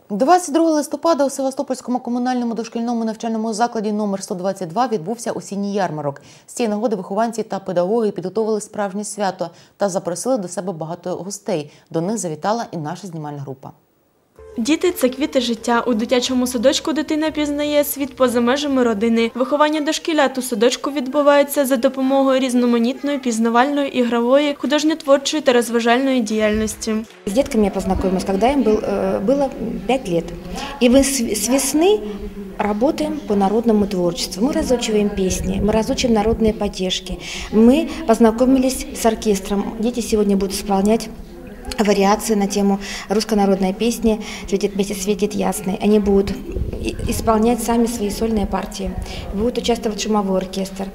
22 листопада у Севастопольському комунальному дошкільному навчальному закладі номер 122 відбувся осінній ярмарок. З цієї нагоди вихованці та педагоги підготовили справжнє свято та запросили до себе багато гостей. До них завітала і наша знімальна група. Діти – це квіти життя. У дитячому садочку дитина пізнає світ поза межами родини. Виховання дошкілят у садочку відбувається за допомогою різноманітної, пізнавальної, ігрової, художньо-творчої та розважальної діяльності. С детками я познакомилась, когда им было 5 лет. И мы с весны работаем по народному творчеству. Мы разучиваем песни, мы разучим народные потешки. Мы познакомились с оркестром. Дети сегодня будут исполнять вариации на тему русской народной песни «Месяц светит ясный». Они будут исполнять сами свои сольные партии. Будет участвовать шумовой оркестр.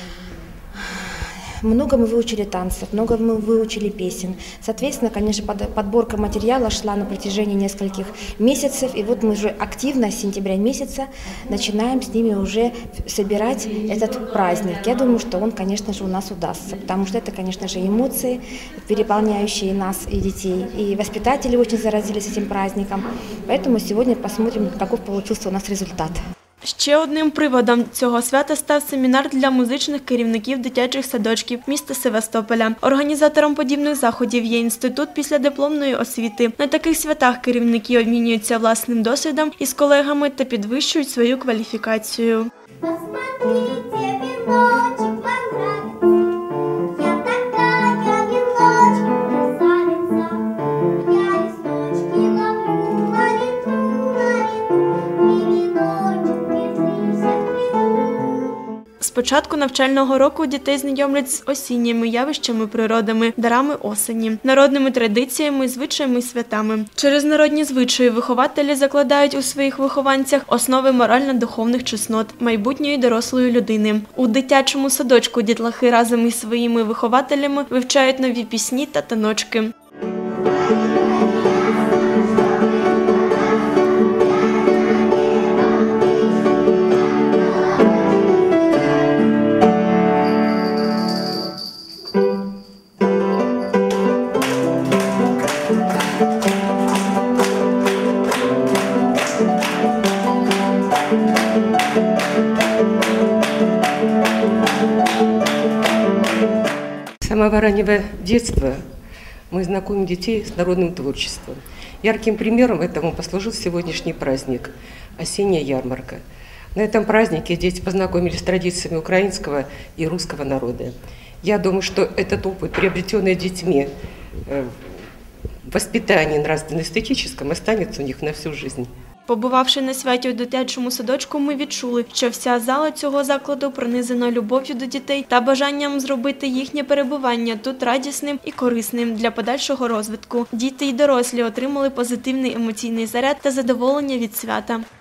Много мы выучили танцев, много мы выучили песен. Соответственно, конечно, подборка материала шла на протяжении нескольких месяцев. И вот мы уже активно с сентября месяца начинаем с ними уже собирать этот праздник. Я думаю, что он, конечно же, у нас удастся, потому что это, конечно же, эмоции, переполняющие нас и детей. И воспитатели очень заразились этим праздником. Поэтому сегодня посмотрим, каков получился у нас результат. Ще одним приводом цього свята став семінар для музичних керівників дитячих садочків міста Севастополя. Організатором подібних заходів є інститут післядипломної освіти. На таких святах керівники обмінюються власним досвідом із колегами та підвищують свою кваліфікацію. З початку навчального року дітей знайомлять з осінніми явищами природи, дарами осені, народними традиціями, звичаями і святами. Через народні звичаї вихователі закладають у своїх вихованцях основи морально-духовних чеснот майбутньої дорослої людини. У дитячому садочку дітлахи разом із своїми вихователями вивчають нові пісні та таночки. С самого раннего детства мы знакомим детей с народным творчеством. Ярким примером этому послужил сегодняшний праздник – осенняя ярмарка. На этом празднике дети познакомились с традициями украинского и русского народа. Я думаю, что этот опыт, приобретенный детьми в воспитании нравственно-эстетическом, останется у них на всю жизнь. Побувавши на святі у дитячому садочку, ми відчули, що вся зала цього закладу пронизана любов'ю до дітей та бажанням зробити їхнє перебування тут радісним і корисним для подальшого розвитку. Діти й дорослі отримали позитивний емоційний заряд та задоволення від свята.